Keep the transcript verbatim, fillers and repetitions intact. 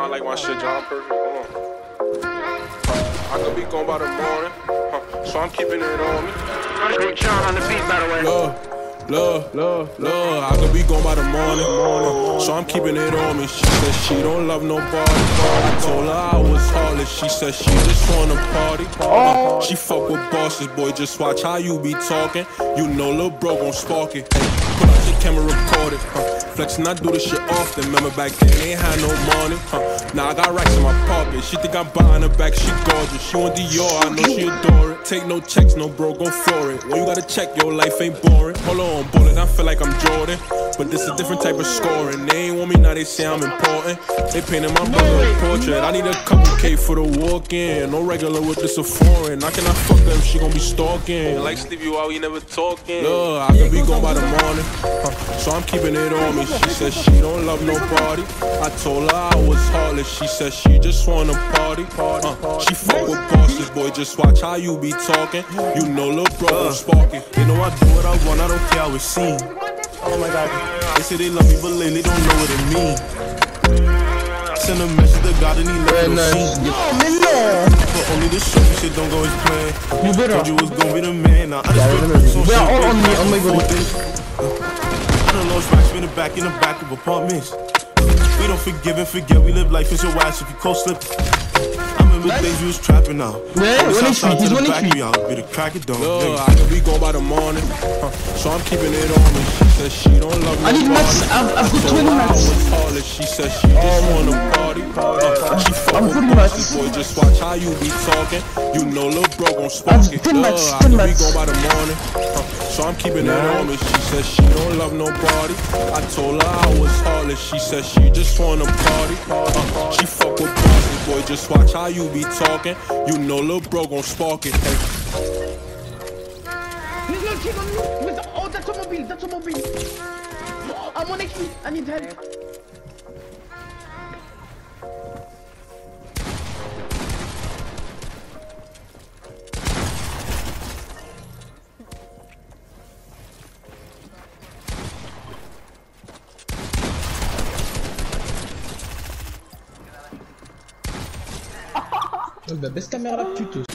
I like my shit John perfect. Hold on. I could be gone by the morning, huh, so I'm keeping it on me. Great John on the beat, by the way. Love, love, love, love. I could be gone by the morning, morning, so I'm keeping it on me. She said she don't love nobody. I told her I was heartless. She said she just wanna party. Uh, she fuck with bosses, boy. Just watch how you be talking. You know, lil' bro gon' spark it. Hey, put out your camera, record it. Uh, flexing, I do this shit often. Remember back then, they ain't had no money. Uh, now I got racks in my pocket. She think I'm buying her back. She gorgeous. She want Dior. I know she adore it. Take no checks, no bro, gon' floor it. When you gotta check, your life ain't boring. Hold on, bullet, I feel like I'm Jordan. But this a different type of scoring. They ain't want me, now they say I'm important. They painted my brother a portrait. I need a couple K for the walk-in. No regular with this a foreign. I cannot fuck her if she gon' be stalking. Like sleep you out, we never talking. Look, I could be gone by the morning, huh, so I'm keeping it on me. She said she don't love nobody. I told her I was heartless. She said she just wanna party. Uh, she fuck with bosses, boy. Just watch how you be talking. You know, lil' bro gon' spark it. You know I do what I want. I don't care how it's seen. Oh my God, they say they love me, but lately don't know what it means. Send a message to God and he left no scene. But only the show shit don't go as planned. You better. Told you was gonna be the man. Now I just we are all on me, on my god. I done lost racks in the back, in the back of apartments. We don't forgive and forget. We live life in your ass if you cold slip. I remember nice. Days we was trapping out. Yeah, when it's to the back, we out. Be the crack it down. Look, I could be gone by the morning, huh, so I'm keeping it on me. She said she don't love me. I need max. I've, I've got twenty max. She said she just wanna party. Uh, she fuck I'm with bosses, boy. Just watch how you be talking. You know, lil' bro gon' spark it. Look, I could be gone by the morning, huh, so I'm keeping it on me. She said she don't love nobody. I told her I was heartless. She said she just wanna party. Uh, she fuck with bosses, boy. Just watch how you be talking. You know, lil' bro gon' spark it. Hey. He's not cheating on you. With the, oh, that's a mobile. That's a mobile. I'm on X P. I need help. Bah baisse ta mère là pute.